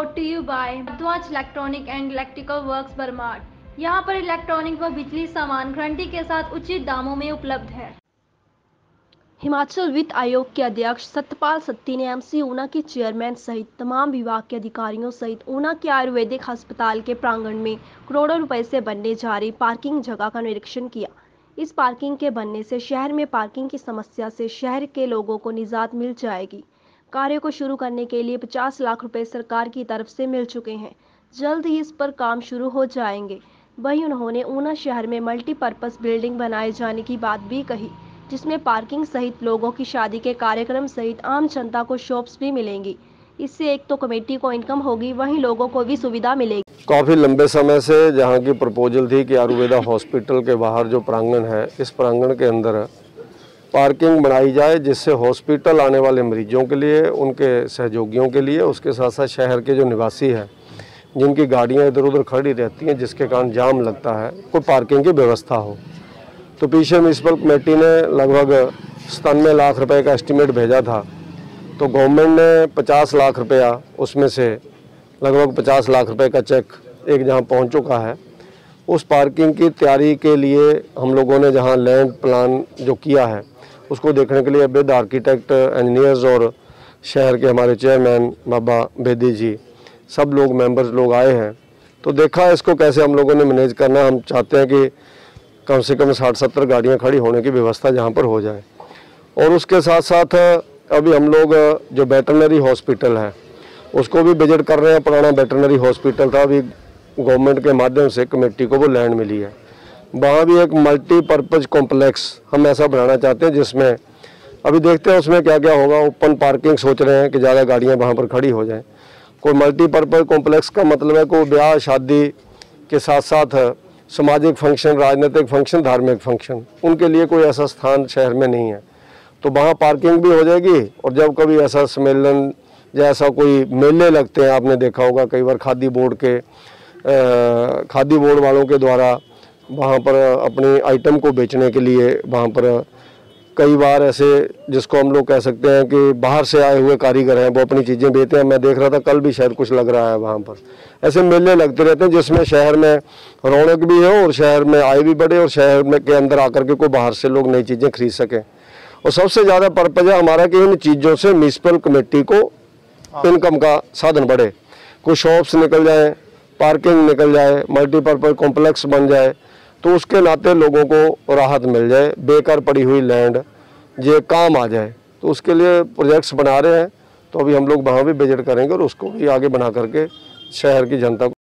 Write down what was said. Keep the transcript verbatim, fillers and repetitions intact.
Brought to you by Bhardwaj electronic and electrical works Barmad. यहाँ पर electronic व बिजली सामान गारंटी के साथ उचित दामों में उपलब्ध है। हिमाचल वित्त आयोग के अध्यक्ष सत्यपाल सत्ती ने एमसी ऊना के चेयरमैन सहित तमाम विभाग के अधिकारियों सहित ऊना के आयुर्वेदिक अस्पताल के प्रांगण में करोड़ों रुपए से बनने जा रही पार्किंग जगह का निरीक्षण किया। इस पार्किंग के बनने से शहर में पार्किंग की समस्या से शहर के लोगों को निजात मिल जाएगी। कार्य को शुरू करने के लिए पचास लाख रुपए सरकार की तरफ से मिल चुके हैं। जल्द ही इस पर काम शुरू हो जाएंगे। वहीं उन्होंने ऊना शहर में मल्टीपर्पज बिल्डिंग बनाए जाने की बात भी कही, जिसमें पार्किंग सहित लोगों की शादी के कार्यक्रम सहित आम जनता को शॉप्स भी मिलेंगी। इससे एक तो कमेटी को इनकम होगी, वहीं लोगों को भी सुविधा मिलेगी। काफ़ी लंबे समय से जहाँ की प्रपोजल थी कि आयुर्वेदा हॉस्पिटल के बाहर जो प्रांगण है, इस प्रांगण के अंदर पार्किंग बनाई जाए, जिससे हॉस्पिटल आने वाले मरीजों के लिए, उनके सहयोगियों के लिए, उसके साथ साथ शहर के जो निवासी हैं जिनकी गाड़ियाँ इधर उधर खड़ी रहती हैं जिसके कारण जाम लगता है, कोई पार्किंग की व्यवस्था हो। तो पीछे म्यूनसिपल कमेटी ने लगभग सतानवे लाख रुपए का एस्टीमेट भेजा था, तो गवर्नमेंट ने पचास लाख रुपया उसमें से लगभग पचास लाख रुपए का चेक एक जहां पहुंच चुका है। उस पार्किंग की तैयारी के लिए हम लोगों ने जहां लैंड प्लान जो किया है उसको देखने के लिए विद आर्किटेक्ट, इंजीनियर्स और शहर के हमारे चेयरमैन बाबा बेदी जी, सब लोग मेंबर्स लोग आए हैं। तो देखा इसको कैसे हम लोगों ने मैनेज करना। हम चाहते हैं कि कम से कम साठ सत्तर गाड़ियाँ खड़ी होने की व्यवस्था जहाँ पर हो जाए। और उसके साथ साथ अभी हम लोग जो वेटरनरी हॉस्पिटल है उसको भी विजिट कर रहे हैं। पुराना वेटरनरी हॉस्पिटल था, अभी गवर्नमेंट के माध्यम से कमेटी को वो लैंड मिली है। वहाँ भी एक मल्टीपर्पज़ कॉम्प्लेक्स हम ऐसा बनाना चाहते हैं, जिसमें अभी देखते हैं उसमें क्या क्या होगा। ओपन पार्किंग सोच रहे हैं कि ज़्यादा गाड़ियाँ वहाँ पर खड़ी हो जाएँ। कोई मल्टीपर्पज़ कॉम्प्लेक्स का मतलब है कोई ब्याह शादी के साथ साथ सामाजिक फंक्शन, राजनीतिक फंक्शन, धार्मिक फंक्शन, उनके लिए कोई ऐसा स्थान शहर में नहीं है। तो वहाँ पार्किंग भी हो जाएगी। और जब कभी ऐसा सम्मेलन जैसा कोई मेले लगते हैं, आपने देखा होगा कई बार खादी बोर्ड के आ, खादी बोर्ड वालों के द्वारा वहाँ पर अपनी आइटम को बेचने के लिए वहाँ पर कई बार ऐसे, जिसको हम लोग कह सकते हैं कि बाहर से आए हुए कारीगर हैं, वो अपनी चीज़ें बेचते हैं। मैं देख रहा था कल भी शायद कुछ लग रहा है वहाँ पर। ऐसे मेले लगते रहते हैं जिसमें शहर में रौनक भी है और शहर में आय भी बढ़े और शहर में के अंदर आकर के कोई बाहर से लोग नई चीज़ें खरीद सकें। और सबसे ज़्यादा पर्पज़ है हमारा कि इन चीज़ों से म्यूनसिपल कमेटी को इनकम का साधन बढ़े। कोई शॉप्स निकल जाए, पार्किंग निकल जाए, मल्टीपर्पज़ कॉम्प्लेक्स बन जाए, तो उसके नाते लोगों को राहत मिल जाए। बेकार पड़ी हुई लैंड ये काम आ जाए, तो उसके लिए प्रोजेक्ट्स बना रहे हैं। तो अभी हम लोग वहाँ भी विजिट करेंगे और उसको भी आगे बना करके शहर की जनता को